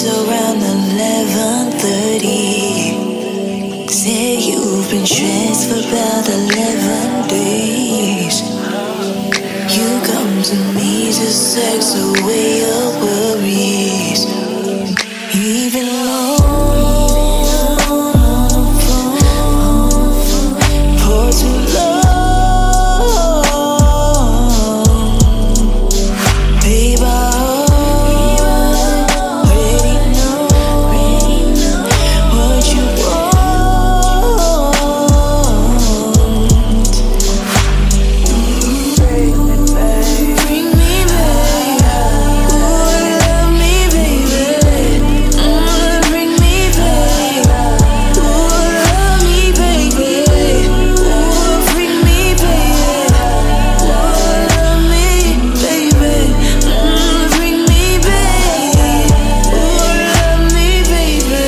around 11:30. Say you've been stressed for about 11 days. You come to me to sex away your worries. You've been alone on the phone for too long. Babe, I already know what you want. Bring me back. Ooh, love me, baby. Bring me back. Ooh, love me, baby. Ooh, bring me back. Ooh, love me, baby. Bring me back. Ooh, love me, baby.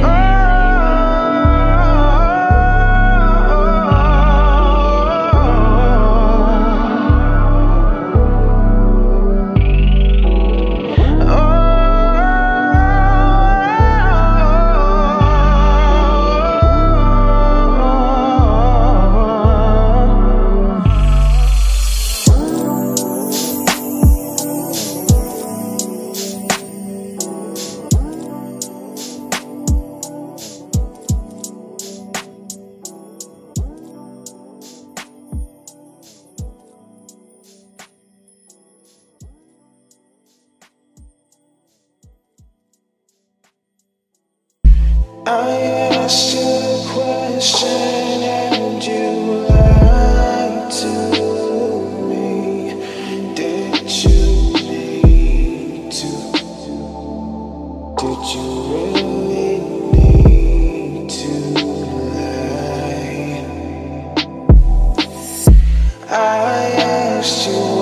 I asked you a question and you lied to me. Did you need to? Did you really need to lie? I asked you